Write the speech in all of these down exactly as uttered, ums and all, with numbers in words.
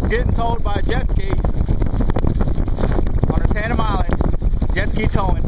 getting towed by a jet ski on a Tandem Island, jet ski towing.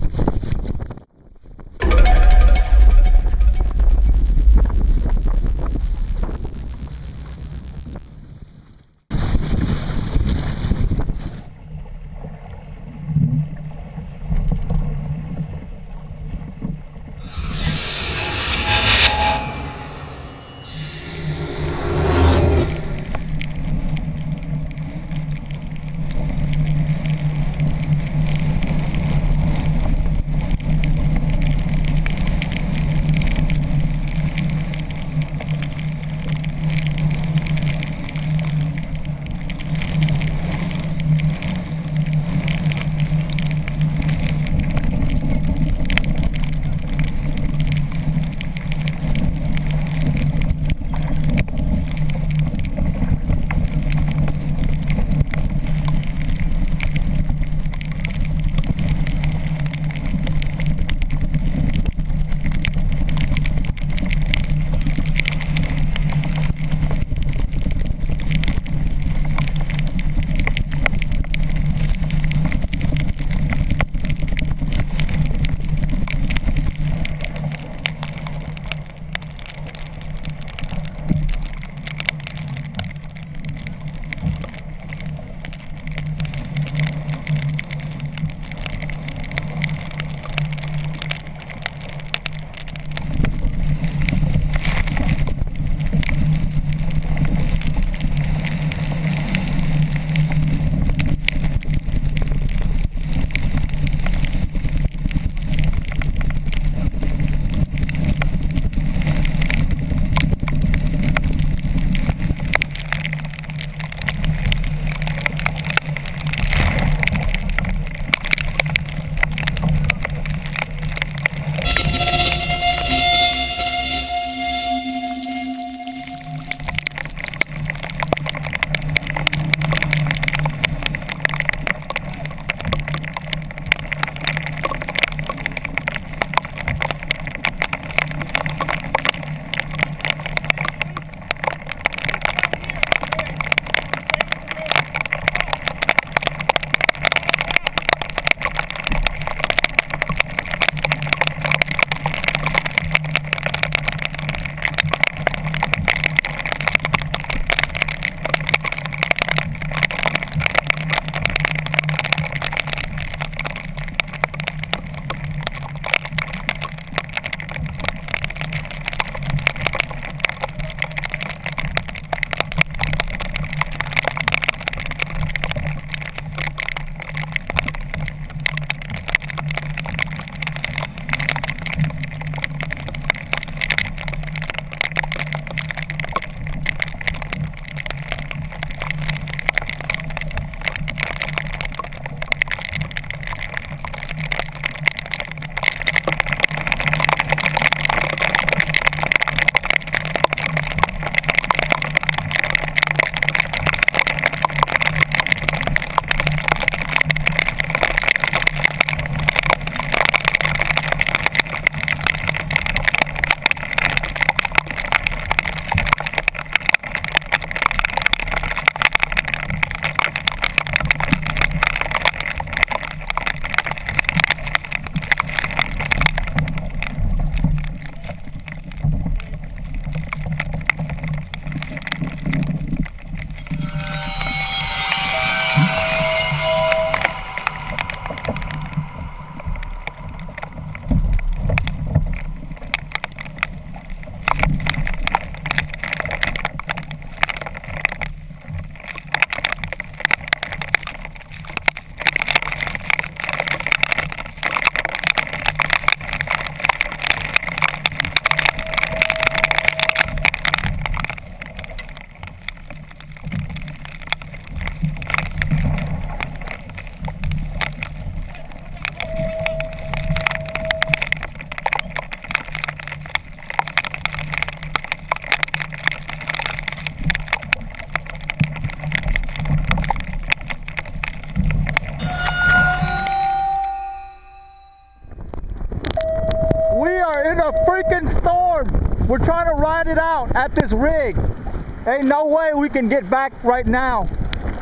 freaking storm. We're trying to ride it out at this rig. Ain't no way we can get back right now.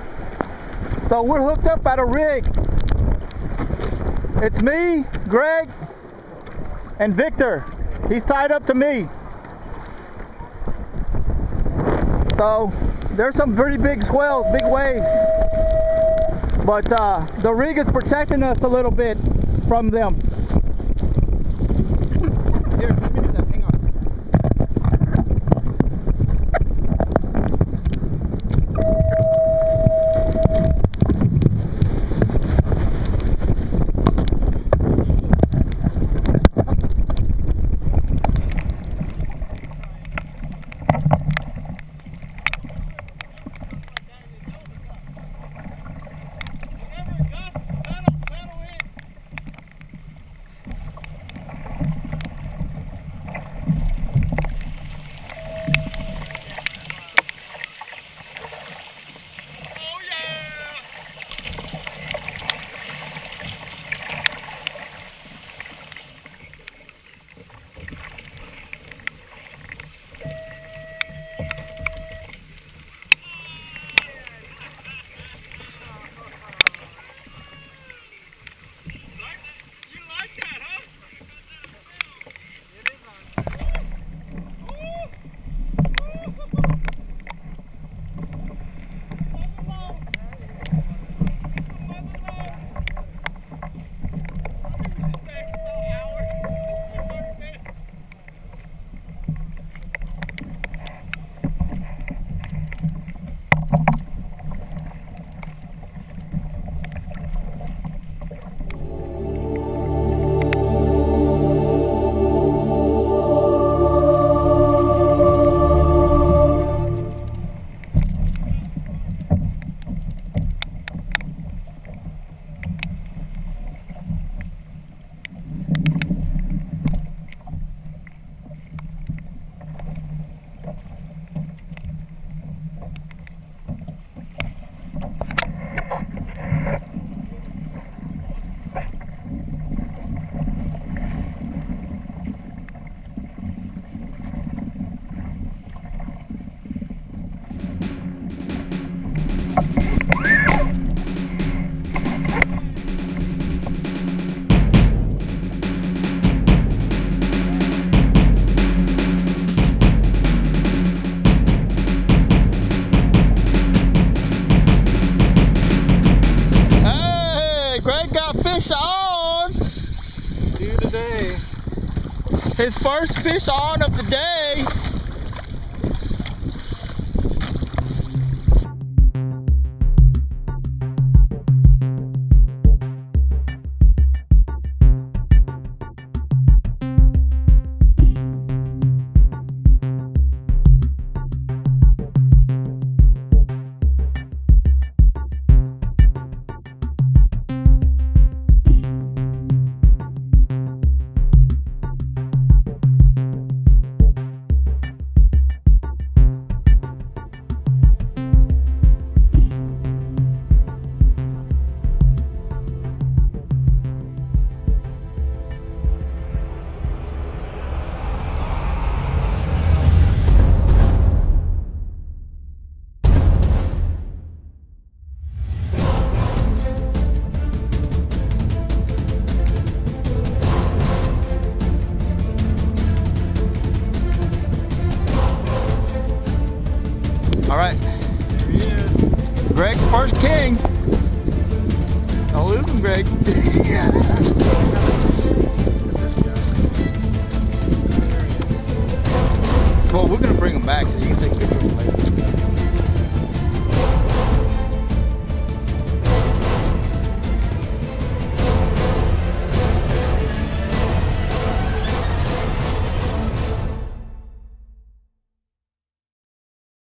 So we're hooked up at a rig. It's me, Greg, and Victor. He's tied up to me. So there's some pretty big swells, big waves. But uh, the rig is protecting us a little bit from them. Here, let me do that. Hang on. Fish on! Do today. His first fish on of the day. All right. Here he is. Greg's first king. Don't lose him, Greg. Yeah.